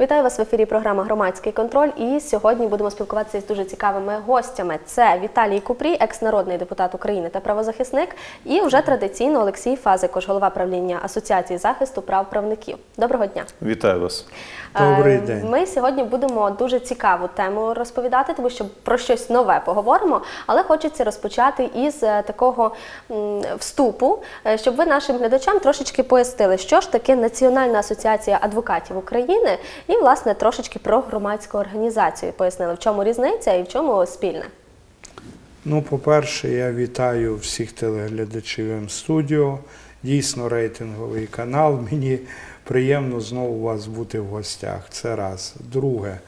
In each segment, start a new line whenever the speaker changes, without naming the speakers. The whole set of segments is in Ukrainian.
Вітаю вас в ефірі програма «Громадський контроль». І сьогодні будемо спілкуватися з дуже цікавими гостями. Це Віталій Купрій, екс-народний депутат України та правозахисник. І вже традиційно Олексій Фазикош, голова правління Асоціації захисту прав правників. Доброго дня.
Вітаю вас.
Добрий день.
Ми сьогодні будемо дуже цікаву тему розповідати, тому що про щось нове поговоримо. Але хочеться розпочати із такого вступу, щоб ви нашим глядачам трошечки пояснили, що ж таке Національна асоціація адвокатів України і, власне, трошечки про громадську організацію пояснили, в чому різниця і в чому спільне.
Ну, по-перше, я вітаю всіх телеглядачів М-студіо. Дійсно рейтинговий канал. Мені приємно знову у вас бути в гостях. Це раз. Друге,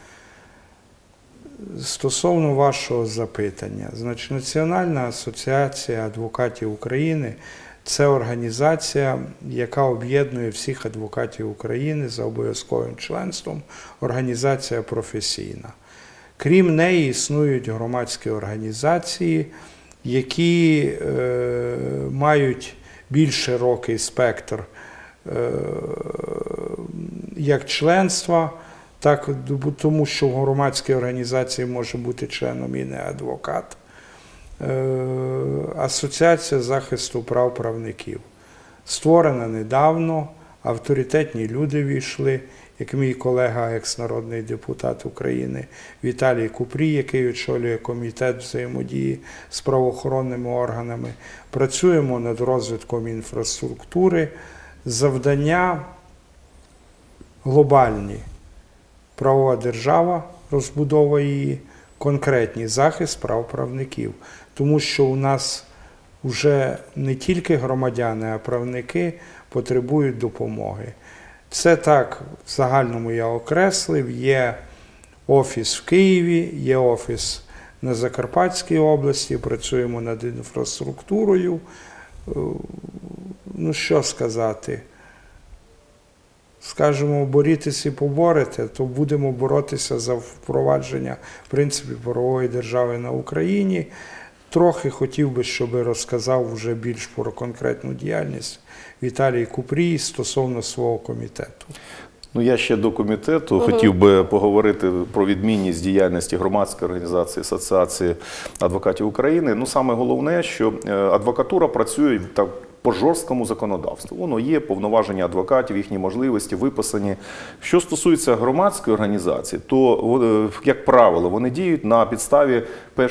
стосовно вашого запитання. Значить, Національна асоціація адвокатів України – це організація, яка об'єднує всіх адвокатів України за обов'язковим членством, організація професійна. Крім неї існують громадські організації, які мають більш широкий спектр як членства, так, тому що в громадській організації може бути членом і не адвокат. Асоціація захисту прав правників. Створена недавно, авторитетні люди війшли, як мій колега, екс-народний депутат України Віталій Купрій, який очолює комітет взаємодії з правоохоронними органами. Працюємо над розвитком інфраструктури. Завдання глобальні. Правова держава, розбудова її, конкретний захист прав правників. Тому що у нас вже не тільки громадяни, а правники потребують допомоги. Це так, в загальному я окреслив. Є офіс в Києві, є офіс на Закарпатській області, працюємо над інфраструктурою. Ну, що сказати? Скажемо, борітися і поборете, то будемо боротися за впровадження принципів правової держави на Україні. Трохи хотів би, щоб розказав вже більш про конкретну діяльність Віталій Купрій стосовно свого комітету.
Ну, я ще до комітету хотів би поговорити про відмінність діяльності громадської організації Асоціації адвокатів України. Ну, саме головне, що адвокатура працює так по жорсткому законодавству. Воно є, повноваження адвокатів, їхні можливості виписані. Що стосується громадської організації, то, як правило, вони діють на підставі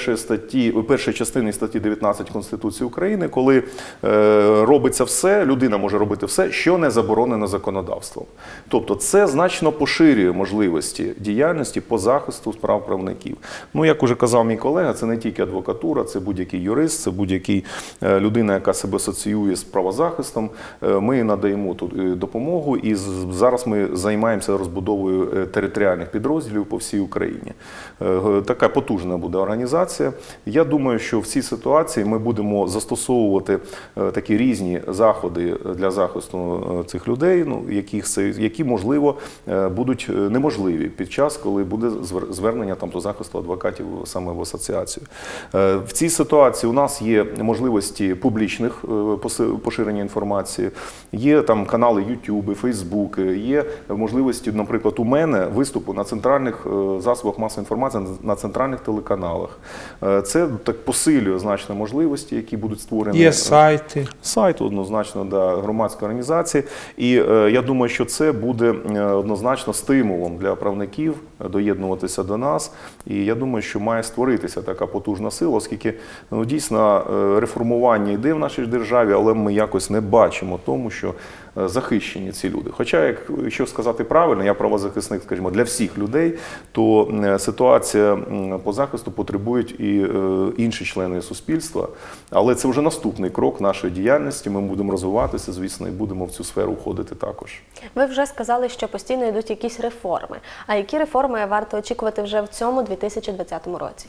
першої частини статті 19 Конституції України, коли робиться все, людина може робити все, що не заборонено законодавством. Тобто це значно поширює можливості діяльності по захисту прав правників. Ну, як уже казав мій колега, це не тільки адвокатура, це будь-який юрист, це будь-який людина, яка себе асоціює з правозахистом. Ми надаємо тут допомогу і зараз ми займаємося розбудовою територіальних підрозділів по всій Україні. Така потужна буде організація. Я думаю, що в цій ситуації ми будемо застосовувати такі різні заходи для захисту цих людей, ну, які, можливо, будуть неможливі під час, коли буде звернення там до захисту адвокатів саме в асоціацію. В цій ситуації у нас є можливості публічних поширення інформації, є там канали YouTube, Facebook, є можливості, наприклад, у мене виступу на центральних засобах масової інформації, на центральних телеканалах. Це так посилює значно можливості, які будуть створені.
Є сайти.
Сайт, однозначно, да, громадської організації. І я думаю, що це буде однозначно стимулом для правників доєднуватися до нас. І я думаю, що має створитися така потужна сила, оскільки ну, дійсно реформування йде в нашій державі, але ми якось не бачимо тому, що захищені ці люди. Хоча, якщо сказати правильно, я правозахисник, скажімо, для всіх людей, то ситуація по захисту потребують і інші члени суспільства. Але це вже наступний крок нашої діяльності. Ми будемо розвиватися, звісно, і будемо в цю сферу входити також.
Ви вже сказали, що постійно йдуть якісь реформи. А які реформи варто очікувати вже в цьому 2020 році?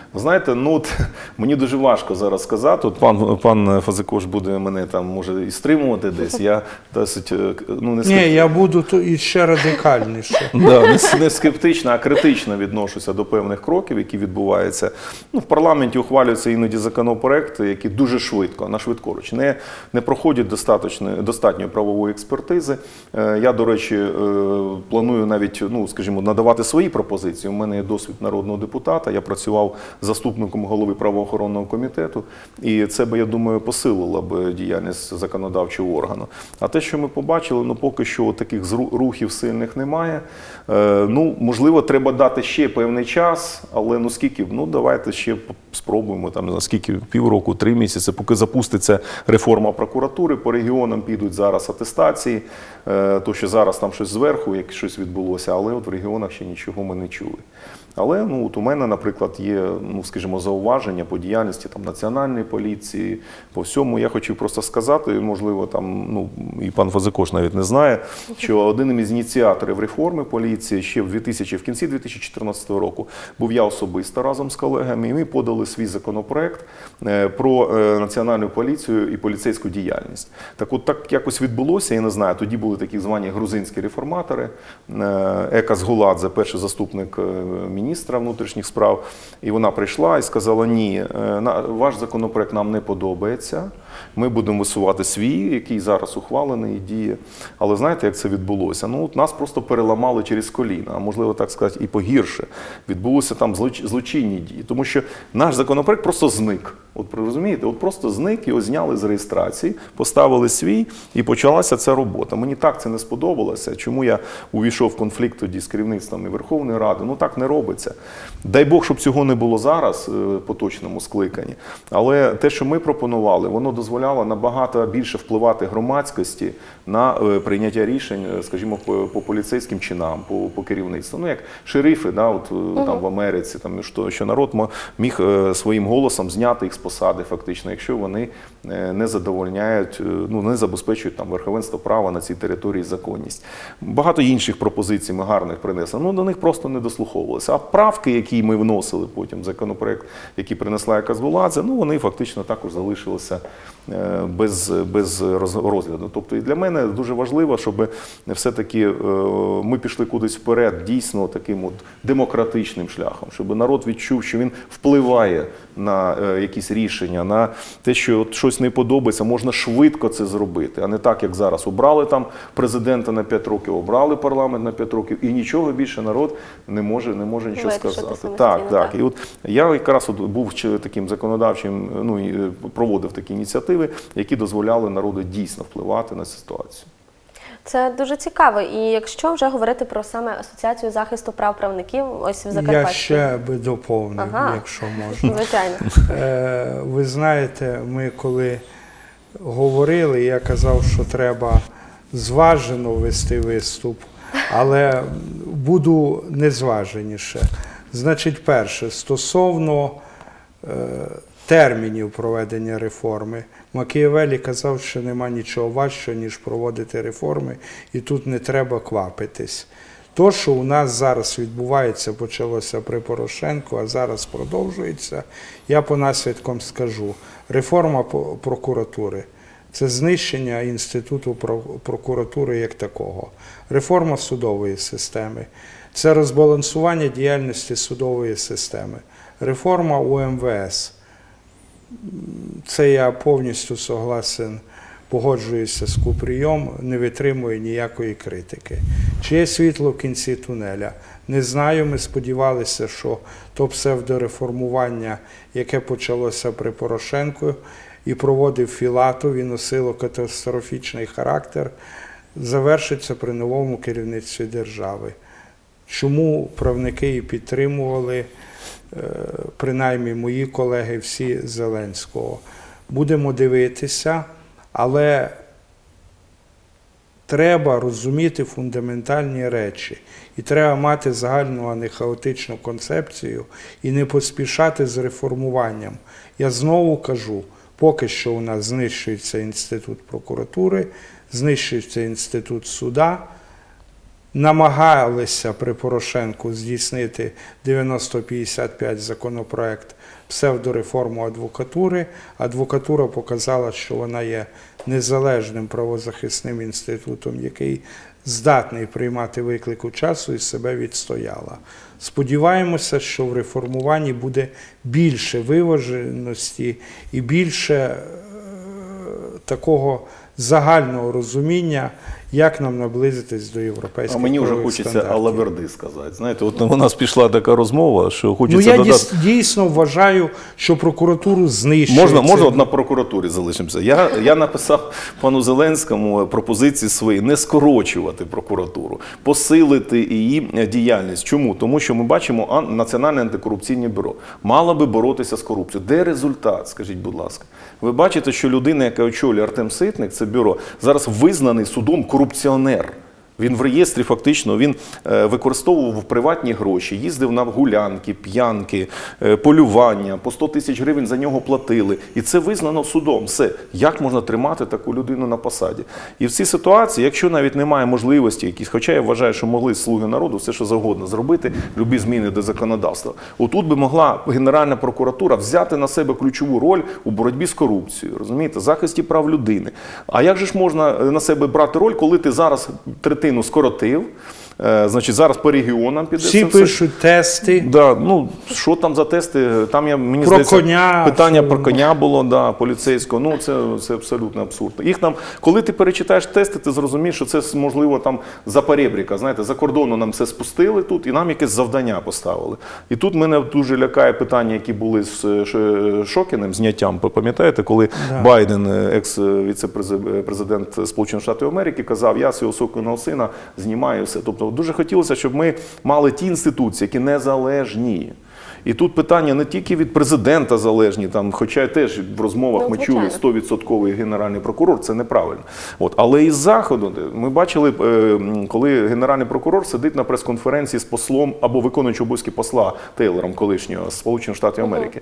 Знаєте, ну от, мені дуже важко зараз сказати. От пан Фазикош буде мене там може і стримувати десь. Я досить ну не
Ні, я буду іще радикальніше.
Да, не скептично, а критично відношуся до певних кроків, які відбуваються. Ну, в парламенті ухвалюються іноді законопроекти, які дуже швидко, на швидкоруч, не проходять достатньої правової експертизи. Я, до речі, планую навіть, ну, скажімо, надавати свої пропозиції. У мене є досвід народного депутата, я працював заступником голови правоохоронного комітету, і це би, я думаю, посилило б діяльність законодавчого органу. А те, що ми побачили, ну, поки що таких рухів сильних немає. Ну, можливо, треба дати ще певний час, але ну скільки, ну давайте ще спробуємо, там, скільки, півроку, 3 місяці, поки запуститься реформа прокуратури, по регіонам підуть зараз атестації, то що зараз там щось зверху, як щось відбулося, але от в регіонах ще нічого ми не чули. Але ну, от у мене, наприклад, є, ну, скажімо, зауваження по діяльності там, Національної поліції, по всьому. Я хотів просто сказати, можливо, там, ну, і пан Фазикош навіть не знає, що один із ініціаторів реформи поліції ще в кінці 2014 року був я особисто разом з колегами, і ми подали свій законопроект про Національну поліцію і поліцейську діяльність. Так от так якось відбулося, я не знаю, тоді були такі звані грузинські реформатори, Ека Згуладзе, перший заступник міністра внутрішніх справ, і вона прийшла і сказала, ні, ваш законопроект нам не подобається, ми будемо висувати свій, який зараз ухвалений і діє. Але знаєте, як це відбулося? Ну, от нас просто переламали через коліна, а можливо, так сказати, і погірше. Відбулося там злочинні дії, тому що наш законопроект просто зник. От розумієте, от просто зник, його зняли з реєстрації, поставили свій і почалася ця робота. Мені так це не сподобалося, чому я увійшов в конфлікт тоді з керівництвом і Верховної Ради. Ну так не робиться. Дай Бог, щоб цього не було зараз, в поточному скликанні. Але те, що ми пропонували, воно дозволяло набагато більше впливати громадськості на прийняття рішень, скажімо, по поліцейським чинам, по керівництву. Ну як шерифи, да, от, там в Америці, там, що народ міг своїм голосом зняти їх з посади фактично, якщо вони не задовольняють, ну, не забезпечують там верховенство права на цій території, законність. Багато інших пропозицій ми гарних принесли, ну до них просто не дослуховувалися. А правки, які ми вносили потім в законопроект, які принесла Ека Згуладзе, ну вони фактично також залишилися без розгляду. Тобто і для мене дуже важливо, щоб все-таки ми пішли кудись вперед, дійсно таким от демократичним шляхом, щоб народ відчув, що він впливає на якісь рішення, на те, що от щось не подобається, можна швидко це зробити, а не так, як зараз. Обрали там президента на 5 років, обрали парламент на 5 років, і нічого більше народ не може нічого сказати. Так. І от я якраз от був таким законодавчим, ну, і проводив такі ініціативи, які дозволяли народу дійсно впливати на ситуацію.
Це дуже цікаво. І якщо вже говорити про саме Асоціацію захисту прав правників, ось в Закарпатті.
Я ще би доповнив, якщо можна.
Звичайно.
Ви знаєте, ми коли говорили, я казав, що треба зважено вести виступ, але буду незваженіше. Значить, перше, стосовно термінів проведення реформи. Макіавеллі казав, що нема нічого важчого, ніж проводити реформи, і тут не треба квапитись. То, що у нас зараз відбувається, почалося при Порошенку, а зараз продовжується, я по наслідкам скажу. Реформа прокуратури – це знищення інституту прокуратури як такого. Реформа судової системи – це розбалансування діяльності судової системи. Реформа УМВС. Це я повністю согласен, погоджуюся з Купрієм, не витримую ніякої критики. Чи є світло в кінці тунеля? Не знаю, ми сподівалися, що то псевдореформування, яке почалося при Порошенку і проводив Філатов, і носило катастрофічний характер, завершиться при новому керівництві держави. Чому правники і підтримували, принаймні мої колеги, всі Зеленського. Будемо дивитися, але треба розуміти фундаментальні речі. І треба мати загальну, а не хаотичну концепцію і не поспішати з реформуванням. Я знову кажу, поки що у нас знищується інститут прокуратури, знищується інститут суда, намагалися при Порошенку здійснити 9055 законопроект псевдореформу адвокатури. Адвокатура показала, що вона є незалежним правозахисним інститутом, який здатний приймати виклику часу і себе відстояла. Сподіваємося, що в реформуванні буде більше виваженості і більше такого загального розуміння, як нам наблизитись до європейських
А мені вже
правових
хочеться
стандартів.
алаверди сказати. Знаєте, от у нас пішла така розмова, що хочеться
Я
додати.
дійсно вважаю, що прокуратуру знищують.
Можна от на прокуратурі залишимося. Я написав пану Зеленському пропозиції свої не скорочувати прокуратуру, посилити її діяльність. Чому? Тому що ми бачимо Національне антикорупційне бюро. Мало би боротися з корупцією. Де результат, скажіть, будь ласка? Ви бачите, що людина, яка очолює Артем Ситник, це бюро, зараз визнаний судом корупціонер. Він в реєстрі фактично він використовував приватні гроші, їздив на гулянки, п'янки, полювання, по 100 тисяч гривень за нього платили. І це визнано судом. Все. Як можна тримати таку людину на посаді? І в цій ситуації, якщо навіть немає можливості якісь, хоча я вважаю, що могли слуги народу все, що завгодно зробити, любі зміни до законодавства, отут би могла Генеральна прокуратура взяти на себе ключову роль у боротьбі з корупцією, розумієте, захисті прав людини. А як же ж можна на себе брати роль, коли ти зараз третину скоротив, значить зараз по регіонам піде.
Всі пишуть тести.
Да, ну, що там за тести? Там, мені
Про
здається,
коня,
питання
що...
про коня було, да, поліцейського. Ну, це абсолютно абсурдно. Їх там, коли ти перечитаєш тести, ти зрозумієш, що це, можливо, там за перебріка. Знаєте, за кордону нам все спустили тут і нам якесь завдання поставили. І тут мене дуже лякає питання, які були з Шокіним, зняттям. Пам'ятаєте, коли Байден, екс-віце-президент Сполучених Штатів Америки, казав, я свого сокольного сина знімаю все. Тобто дуже хотілося, щоб ми мали ті інституції, які незалежні. І тут питання не тільки від президента залежні, там, хоча теж в розмовах ми чули 100% генеральний прокурор, це неправильно. От, але із Заходу ми бачили, коли генеральний прокурор сидить на прес-конференції з послом або виконуючим обов'язки посла Тейлором колишнього з Сполучених Штатів Америки.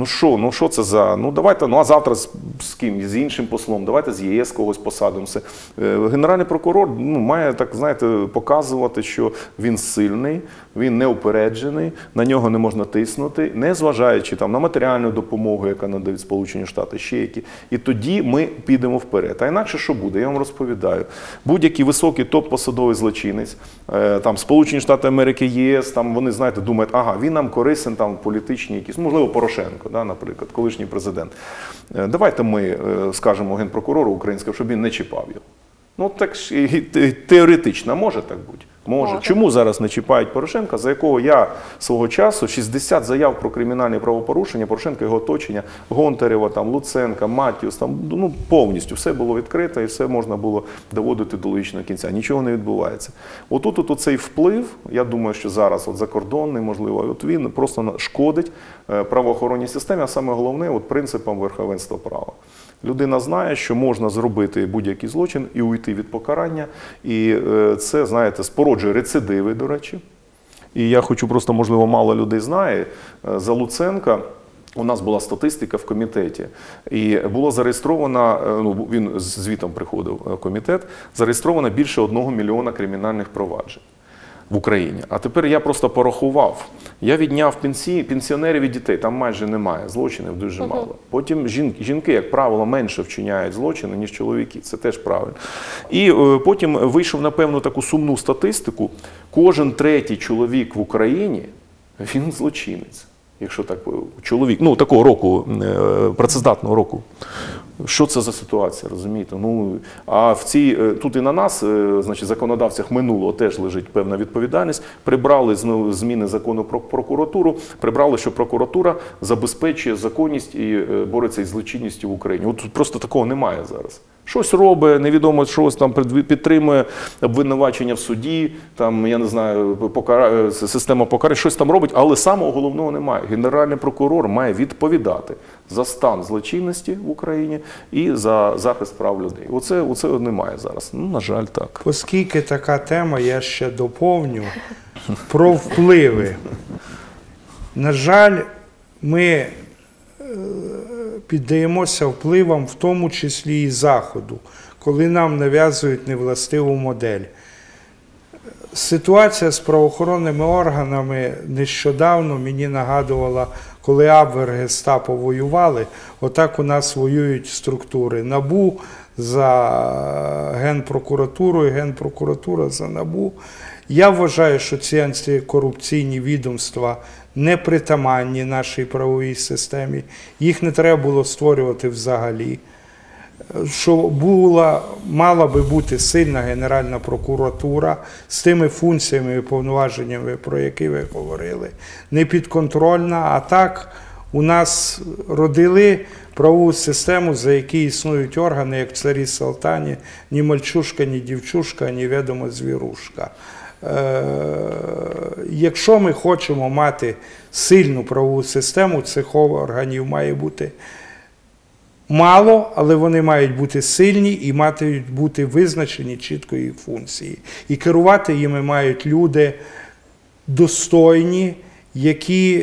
Ну що це за, давайте, а завтра з ким? З іншим послом, давайте з ЄС когось посадимо. Генеральний прокурор має, так знаєте, показувати, що він сильний, він неупереджений, на нього не можна тиснути, не зважаючи там на матеріальну допомогу, яка надають Сполучені Штати, ще які. І тоді ми підемо вперед. А інакше що буде? Я вам розповідаю. Будь-який високий топ-посадовий злочинець, там Сполучені Штати Америки, ЄС, там вони, знаєте, думають, ага, він нам корисен, там політичні якісь, можливо, Порошенко, да, наприклад, колишній президент. Давайте ми скажемо генпрокурору українському, щоб він не чіпав його. Ну, так теоретично може так бути. Може. Чому зараз не чіпають Порошенка, за якого я свого часу 60 заяв про кримінальні правопорушення, Порошенка, його оточення, Гонтарева, там, Луценка, Матіус, там, повністю все було відкрито і все можна було доводити до логічного кінця. Нічого не відбувається. Отут цей вплив, я думаю, що зараз закордонний, можливо, він просто шкодить правоохоронній системі, а саме головне принципам верховенства права. Людина знає, що можна зробити будь-який злочин і уйти від покарання. І це, знаєте, спороджує рецидиви, до речі. І я хочу просто, можливо, мало людей знає, за Луценка у нас була статистика в комітеті. І було зареєстровано, він з звітом приходив в комітет, зареєстровано більше 1 мільйона кримінальних проваджень в Україні. А тепер я просто порахував. Я відняв пенсіонерів і дітей, там майже немає, злочинів дуже мало. Потім жінки, як правило, менше вчиняють злочини, ніж чоловіки, це теж правильно. І потім вийшов на певну таку сумну статистику, кожен третій чоловік в Україні, він злочинець. Якщо так, чоловік, такого року, працездатного року. Що це за ситуація, розумієте? А тут і на нас, значить, законодавцях минулого теж лежить певна відповідальність. Прибрали зміни закону про прокуратуру, прибрали, що прокуратура забезпечує законність і бореться із злочинністю в Україні. От просто такого немає зараз. Щось робить, невідомо, щось там підтримує обвинувачення в суді, там, я не знаю, система покарання, щось там робить, але самого головного немає. Генеральний прокурор має відповідати за стан злочинності в Україні і за захист прав людей. Оце немає зараз. На жаль, так.
Оскільки така тема, я ще доповню про впливи. На жаль, ми піддаємося впливам, в тому числі і Заходу, коли нам нав'язують невластиву модель. Ситуація з правоохоронними органами нещодавно мені нагадувала, коли Абвер, Гестапо воювали, отак у нас воюють структури. НАБУ за Генпрокуратурою, Генпрокуратура за НАБУ. Я вважаю, що ці антикорупційні відомства непритаманні нашій правовій системі. Їх не треба було створювати взагалі. Що мала би бути сильна Генеральна прокуратура з тими функціями і повноваженнями, про які ви говорили, непідконтрольна, а так у нас родили правову систему, за які існують органи, як в царі Салтані, ні мальчушка, ні дівчушка, ні відома звірушка. Якщо ми хочемо мати сильну правову систему, цих органів має бути мало, але вони мають бути сильні і мають бути визначені чітко їх функції. І керувати їми мають люди достойні, які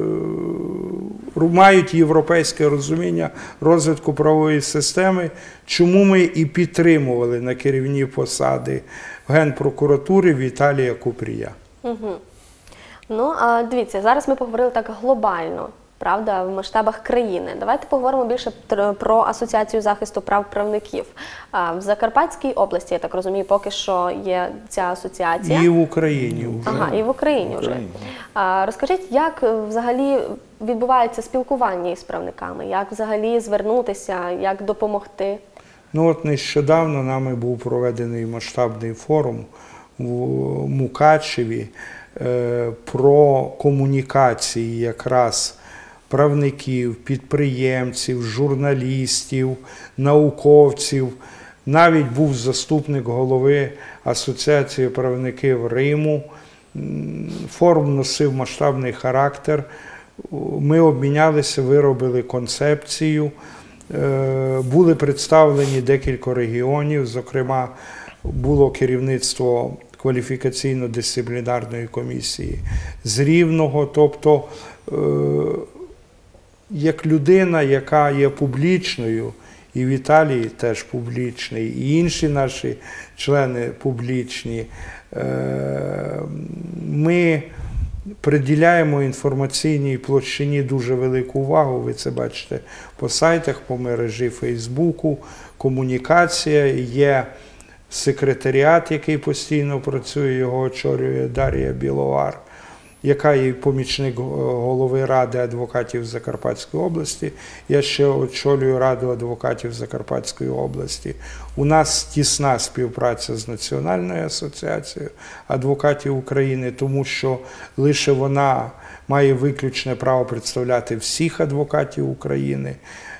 мають європейське розуміння розвитку правової системи, чому ми і підтримували на керівні посади в Генпрокуратурі Віталія Купрія.
Угу. Ну, а дивіться, зараз ми поговорили так глобально, правда, в масштабах країни. Давайте поговоримо більше про Асоціацію захисту прав правників. В Закарпатській області, я так розумію, поки що є ця асоціація.
І в Україні вже.
Ага, і в Україні вже. Розкажіть, як взагалі відбувається спілкування із правниками? Як взагалі звернутися, як допомогти?
Ну от нещодавно нами був проведений масштабний форум в Мукачеві про комунікації якраз правників, підприємців, журналістів, науковців. Навіть був заступник голови Асоціації правників Риму. Форум носив масштабний характер. Ми обмінялися, виробили концепцію. Були представлені декілька регіонів, зокрема, було керівництво кваліфікаційно-дисциплінарної комісії з Рівного. Тобто, як людина, яка є публічною, і Віталій теж публічний, і інші наші члени публічні, ми приділяємо інформаційній площині дуже велику увагу, ви це бачите по сайтах, по мережі Фейсбуку, комунікація, є секретаріат, який постійно працює, його очолює Дар'я Біловар, яка є помічник голови Ради адвокатів Закарпатської області. Я ще очолюю Раду адвокатів Закарпатської області. У нас тісна співпраця з Національною асоціацією адвокатів України, тому що лише вона має виключне право представляти всіх адвокатів України.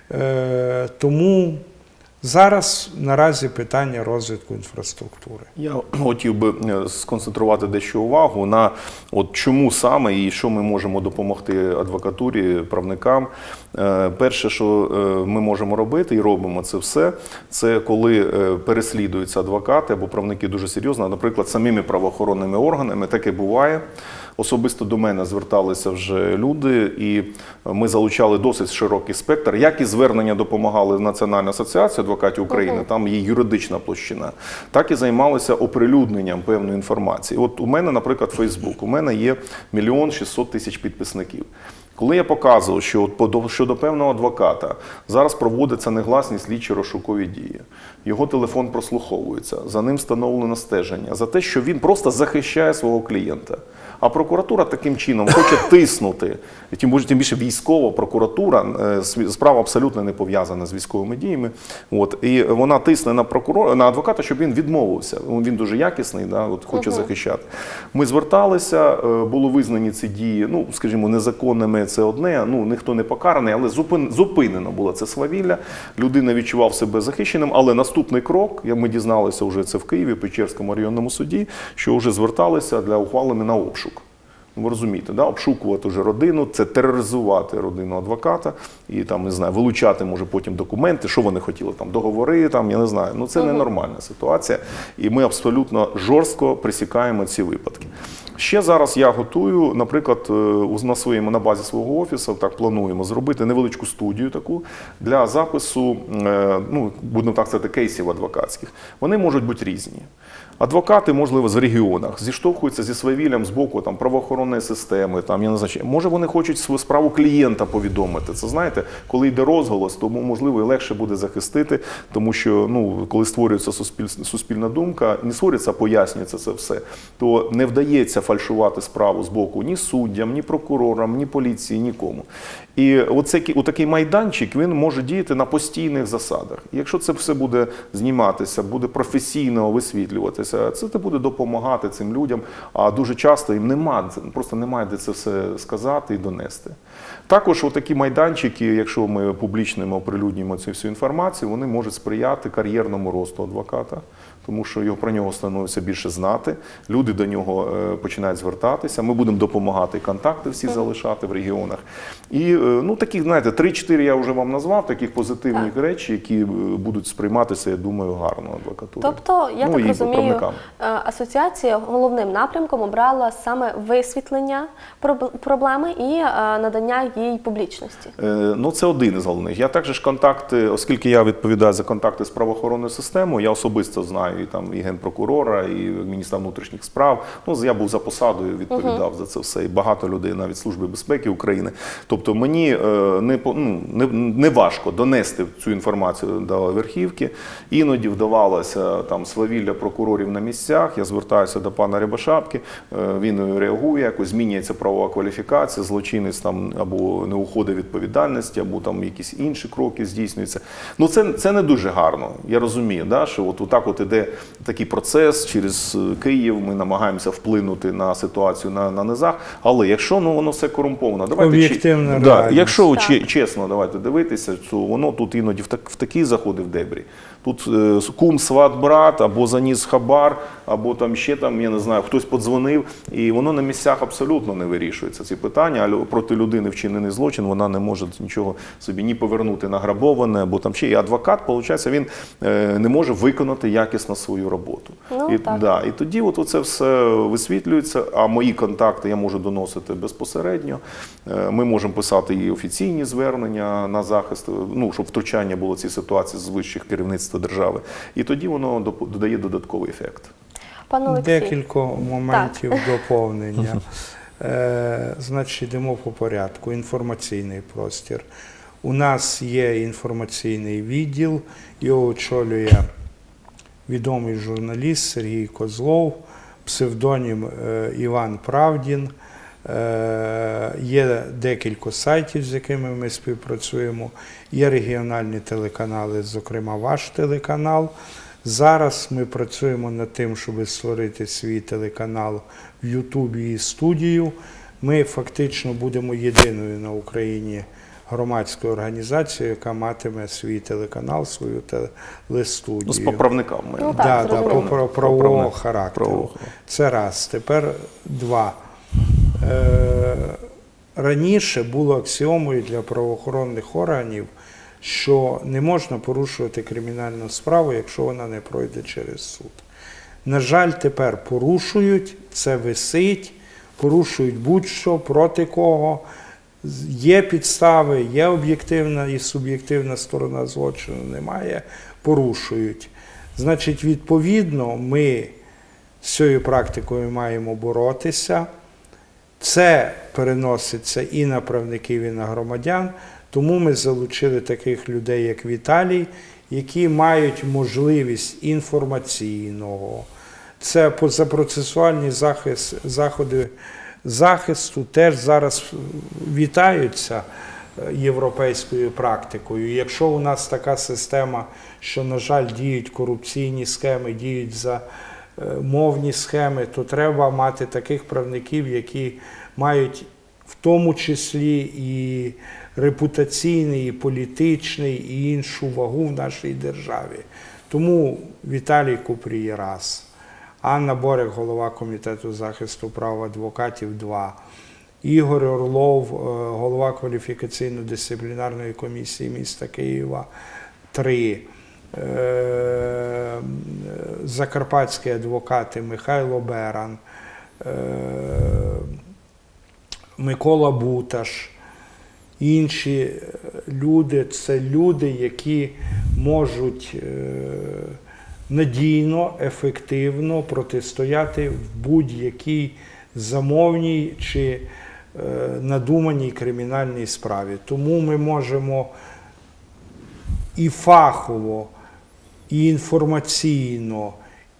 Тому зараз наразі питання розвитку інфраструктури.
Я хотів би сконцентрувати дещо увагу на от чому саме і що ми можемо допомогти адвокатурі, правникам. Перше, що ми можемо робити і робимо це все, це коли переслідуються адвокати або правники дуже серйозно, наприклад, самими правоохоронними органами, таке буває. Особисто до мене зверталися вже люди, і ми залучали досить широкий спектр. Як і звернення допомагали Національна асоціація адвокатів України, там є юридична площина, так і займалися оприлюдненням певної інформації. От у мене, наприклад, Фейсбук, у мене є 1 600 000 підписників. Коли я показував, що щодо певного адвоката зараз проводяться негласні слідчі розшукові дії, його телефон прослуховується, за ним встановлено стеження, за те, що він просто захищає свого клієнта. А прокуратура таким чином хоче тиснути, тим більше військова прокуратура, справа абсолютно не пов'язана з військовими діями, і вона тисне на адвоката, щоб він відмовився. Він дуже якісний, хоче захищати. Ми зверталися, були визнані ці дії, скажімо, незаконними, це одне, ніхто не покараний, але зупинено було це свавілля, людина відчував себе захищеним, але наступний крок, ми дізналися вже це в Києві, в Печерському районному суді, що вже зверталися для ухвалення на обшук. Ви розумієте, обшукувати вже родину, це тероризувати родину адвоката і там, не знаю, вилучати, може, потім документи, що вони хотіли, там, договори, там, я не знаю. Це ненормальна ситуація, і ми абсолютно жорстко пресікаємо ці випадки. Ще зараз я готую, наприклад, на базі свого офісу, так плануємо зробити невеличку студію таку для запису, будемо так сказати, кейсів адвокатських. Вони можуть бути різні. Адвокати, можливо, з регіонах зіштовхуються зі свавіллям з боку там, правоохоронної системи, там, я не знаю, може вони хочуть свою справу клієнта повідомити. Це, знаєте, коли йде розголос, тому, можливо, і легше буде захистити, тому що, ну, коли створюється суспільна думка, не створюється, а пояснюється це все, то не вдається фальшувати справу з боку ні суддям, ні прокурорам, ні поліції, нікому. І отакий майданчик, він може діяти на постійних засадах. І якщо це все буде зніматися, буде професійно висвітлюватися, це буде допомагати цим людям, а дуже часто їм просто немає де це все сказати і донести. Також отакі майданчики, якщо ми публічно оприлюднюємо цю всю інформацію, вони можуть сприяти кар'єрному росту адвоката, тому що про нього становиться більше знати, люди до нього починають звертатися, ми будемо допомагати контакти всі залишати в регіонах. І, ну, такі, знаєте, 3-4 я вже вам назвав, таких позитивних речей, які будуть сприйматися, я думаю, гарно адвокатурою.
Тобто, я так розумію,
правниками.
асоціація головним напрямком обрала саме висвітлення проблеми і надання їй публічності.
Ну, це один із головних. Я також контакти, оскільки я відповідаю за контакти з правоохоронною системою, я особисто знаю і генпрокурора, і міністра внутрішніх справ. Ну, я був за посадою, відповідав за це все. І багато людей, навіть Служби безпеки України. Тобто мені не важко донести цю інформацію до верхівки. Іноді вдавалося там свавілля прокурорів на місцях. Я звертаюся до пана Рябошапки, він реагує, якось змінюється правова кваліфікація, злочинець там або не уходить відповідальності, або там якісь інші кроки здійснюються. Ну, це не дуже гарно. Я розумію, да, що отак іде такий процес через Київ, ми намагаємося вплинути на ситуацію на низах, але якщо воно все корумповано,
об'єктивна реальність.
Якщо чесно, давайте дивитися, то воно тут іноді в такі заходи в дебрі. Тут кум, сват, брат, або заніс хабар, або там ще там, я не знаю, хтось подзвонив, і воно на місцях абсолютно не вирішується, ці питання, а проти людини вчинений злочин, вона не може нічого собі ні повернути награбоване, або там ще і адвокат, виходить, він не може виконати якісно свою роботу.
Ну,
і тоді це все висвітлюється, а мої контакти я можу доносити безпосередньо, ми можемо писати і офіційні звернення на захист, ну, щоб втручання було в цій ситуації з вищих керівництва держави, і тоді воно додає додатковий ефект.
Пане Олексій.
Декілька моментів доповнення. Значить, йдемо по порядку. Інформаційний простір. У нас є інформаційний відділ, його очолює відомий журналіст Сергій Козлов, псевдонім Іван Правдін. Є декілька сайтів, з якими ми співпрацюємо. Є регіональні телеканали, зокрема ваш телеканал. Зараз ми працюємо над тим, щоб створити свій телеканал в Ютубі і студію. Ми фактично будемо єдиною на Україні громадською організацією, яка матиме свій телеканал, свою телестудію.
Ну, з поправниками.
Ну, так,
правового характеру. Це раз. Тепер два. Раніше було аксіомою для правоохоронних органів, що не можна порушувати кримінальну справу, якщо вона не пройде через суд. На жаль, тепер порушують, це висить, порушують будь-що, проти кого. Є підстави, є об'єктивна і суб'єктивна сторона злочину, немає, порушують. Значить, відповідно, ми з цією практикою маємо боротися. Це переноситься і на правників, і на громадян. Тому ми залучили таких людей, як Віталій, які мають можливість інформаційного. Це позапроцесуальні заходи захисту теж зараз вітаються європейською практикою. Якщо у нас така система, що, на жаль, діють корупційні схеми, діють замовні схеми, то треба мати таких правників, які мають в тому числі і репутаційний, і політичний, і іншу вагу в нашій державі. Тому Віталій Купрій – раз, Анна Борик, голова Комітету захисту прав адвокатів – 2, Ігор Орлов, голова кваліфікаційно-дисциплінарної комісії міста Києва – 3, закарпатські адвокати Михайло Беран, Микола Буташ, інші люди – це люди, які можуть надійно, ефективно протистояти в будь-якій замовній чи надуманій кримінальній справі. Тому ми можемо і фахово, і інформаційно,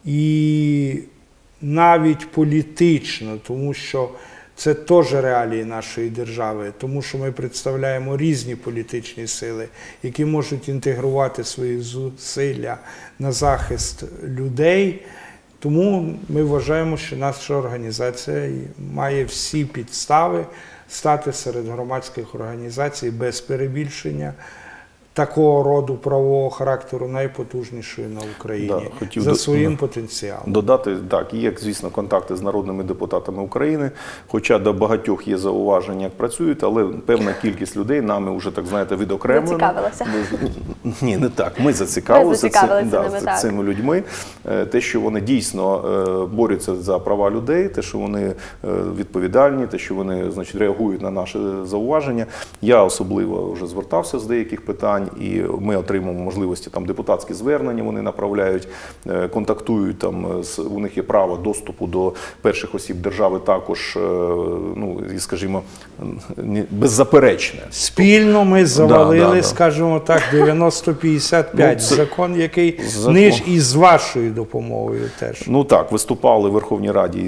і навіть політично, тому що це теж реалії нашої держави, тому що ми представляємо різні політичні сили, які можуть інтегрувати свої зусилля на захист людей. Тому ми вважаємо, що наша організація має всі підстави стати серед громадських організацій без перебільшення такого роду правового характеру найпотужнішою на Україні за своїм потенціалом.
Додати, так, є, звісно, контакти з народними депутатами України, хоча до багатьох є зауваження, як працюють, але певна кількість людей нами вже, так знаєте, відокремлено.
Зацікавилася.
Ні, не так. Ми зацікавилися
ними,
цими людьми. Те, що вони дійсно борються за права людей, те, що вони відповідальні, те, що вони, значить, реагують на наші зауваження. Я особливо вже звертався з деяких питань, і ми отримуємо можливості, там депутатські звернення вони направляють, контактують, там, у них є право доступу до перших осіб держави також, ну, і, скажімо, беззаперечне.
Спільно ми завалили, скажімо так, 90-55, закон, який і з вашою допомогою теж.
Ну так, виступали в Верховній Раді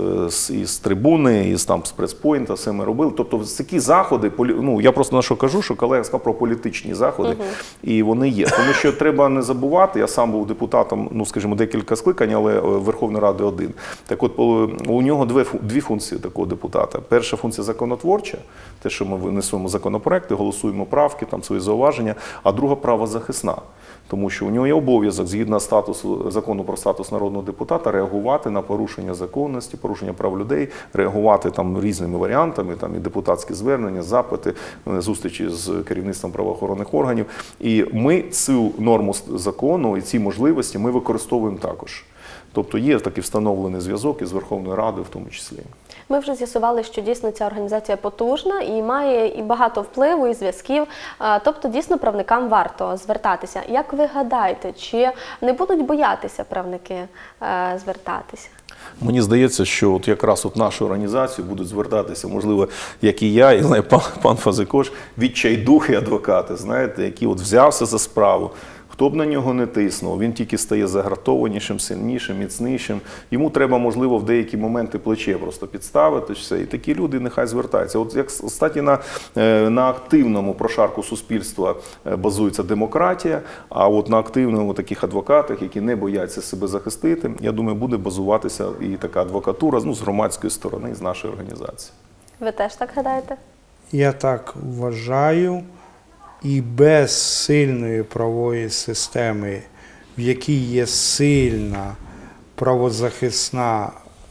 із трибуни, із там з прес-пойнта, все ми робили. Тобто такі заходи, ну, я просто на що кажу, що колега сказав про політичні заходи, і вони є. Тому що треба не забувати, я сам був депутатом, ну, скажімо, декілька скликань, але Верховної Ради один. Так от, у нього дві функції такого депутата. Перша функція законотворча, те, що ми винесемо законопроекти, голосуємо правки, там свої зауваження, а друга правозахисна. Тому що у нього є обов'язок, згідно закону про статус народного депутата, реагувати на порушення законності, порушення прав людей, реагувати там різними варіантами, там і депутатські звернення, запити, зустрічі з керівництвом правоохоронних органів. І ми цю норму закону і ці можливості ми використовуємо також. Тобто є такий встановлений зв'язок із Верховною Радою в тому числі.
Ми вже з'ясували, що дійсно ця організація потужна і має і багато впливу, і зв'язків. Тобто дійсно правникам варто звертатися. Як ви гадаєте, чи не будуть боятися правники звертатися?
Мені здається, що от якраз от нашу організацію будуть звертатися, можливо, як і я знаю, пан Фазикош, відчайдухи адвокати, знаєте, які от взявся за справу. Хто б на нього не тиснув, він тільки стає загартованішим, сильнішим, міцнішим. Йому треба, можливо, в деякі моменти плече просто підставити. Все. І такі люди нехай звертаються. От як, кстати, на активному прошарку суспільства базується демократія, а от на активному таких адвокатах, які не бояться себе захистити, я думаю, буде базуватися і така адвокатура, ну, з громадської сторони, з нашої організації.
Ви теж так гадаєте?
Я так вважаю. І без сильної правової системи, в якій є сильна правозахисна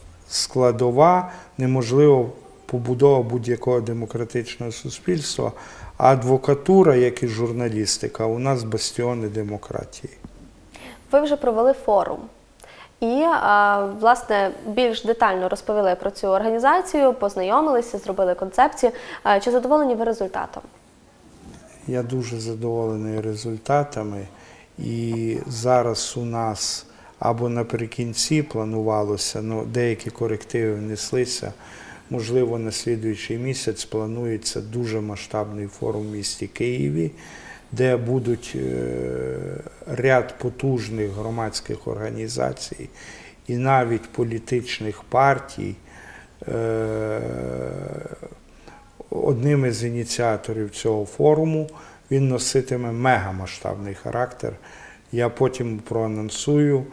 складова, неможливо побудова будь-якого демократичного суспільства. А адвокатура, як і журналістика, у нас бастіони демократії.
Ви вже провели форум. І, власне, більш детально розповіли про цю організацію, познайомилися, зробили концепцію. Чи задоволені ви результатом?
Я дуже задоволений результатами, і зараз у нас або наприкінці планувалося, але деякі корективи внеслися, можливо, на слідуючий місяць планується дуже масштабний форум в місті Києві, де будуть ряд потужних громадських організацій і навіть політичних партій. Одним із ініціаторів цього форуму, він носитиме мегамасштабний характер. Я потім проанонсую,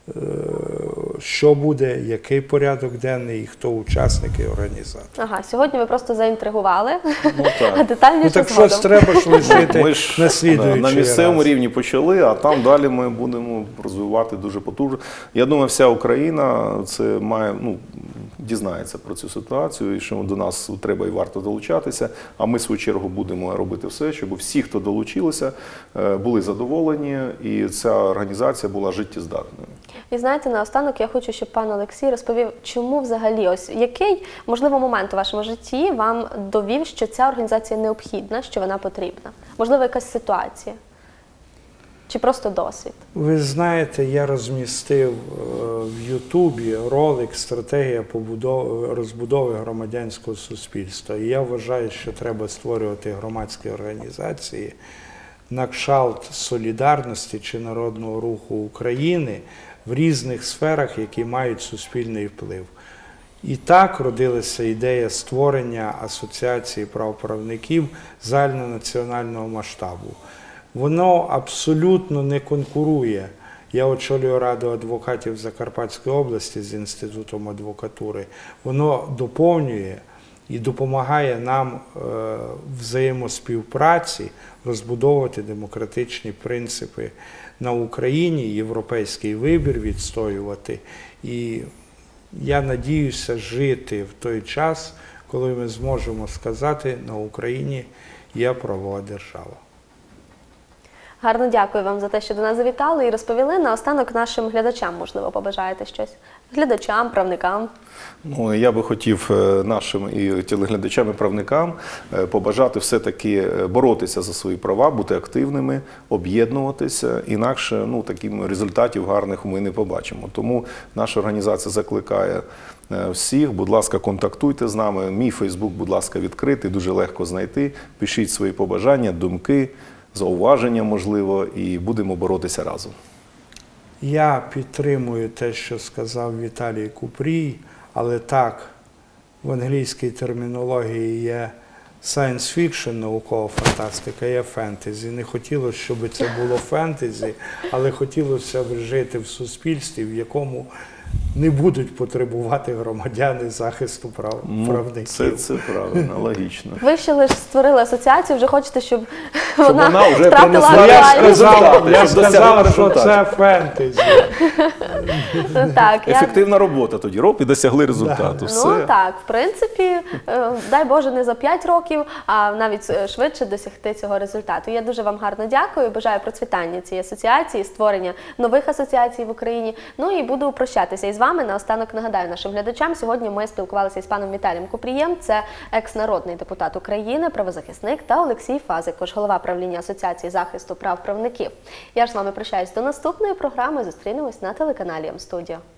що буде, який порядок денний і хто учасники і організатори.
Ага, сьогодні ви просто заінтригували,
так.
А детальніше
так
згодом.
щось треба ж лишити на слідуючий
На місцевому
раз.
рівні почали, а там далі ми будемо розвивати дуже потужно. Я думаю, вся Україна це має, ну, дізнається про цю ситуацію, і що до нас треба і варто долучатися. А ми, в свою чергу, будемо робити все, щоб всі, хто долучилися, були задоволені, і ця організація була життєздатною.
І знаєте, наостанок я хочу, щоб пан Олексій розповів, чому взагалі, ось який, можливо, момент у вашому житті вам довів, що ця організація необхідна, що вона потрібна? Можливо, якась ситуація? Чи просто досвід?
Ви знаєте, я розмістив в Ютубі ролик «Стратегія розбудови громадянського суспільства». І я вважаю, що треба створювати громадські організації на кшталт солідарності чи народного руху України в різних сферах, які мають суспільний вплив. І так родилася ідея створення асоціації правоправників загальнонаціонального масштабу. Воно абсолютно не конкурує. Я очолюю Раду адвокатів Закарпатської області з Інститутом адвокатури. Воно доповнює і допомагає нам взаємоспівпраці розбудовувати демократичні принципи на Україні, європейський вибір відстоювати. І я надіюся жити в той час, коли ми зможемо сказати, на Україні є правова держава.
Гарно дякую вам за те, що до нас завітали і розповіли. Наостанок нашим глядачам, можливо, побажаєте щось? Глядачам, правникам.
Ну, я би хотів нашим і телеглядачам, і правникам побажати все-таки боротися за свої права, бути активними, об'єднуватися, інакше таких результатів гарних ми не побачимо. Тому наша організація закликає всіх, будь ласка, контактуйте з нами. Мій Фейсбук, будь ласка, відкритий, дуже легко знайти. Пишіть свої побажання, думки, зауваження, можливо, і будемо боротися разом.
Я підтримую те, що сказав Віталій Купрій, але так, в англійській термінології є science fiction, наукова фантастика, є фентезі. Не хотілося, щоб це було фентезі, але хотілося б жити в суспільстві, в якому не будуть потребувати громадяни захисту правників.
Це правильно, логічно.
Ви ще лише створили асоціацію, вже хочете, щоб
вона вже
втратила
принесла
актуальність.
Я сказав, що це фентезі.
Так,
Ефективна робота тоді. І досягли результату. Все.
Ну так, в принципі, дай Боже, не за 5 років, а навіть швидше досягти цього результату. Я дуже вам гарно дякую, бажаю процвітання цієї асоціації, створення нових асоціацій в Україні. Ну і буду прощатися із вами. Наостанок нагадаю нашим глядачам, сьогодні ми спілкувалися із паном Віталієм Купрієм, це екс-народний депутат України, правозахисник, та Олексій Фазикош, голова правління Асоціації захисту прав правників. Я ж з вами прощаюсь до наступної програми, зустрінемось на телеканалі М-студіо.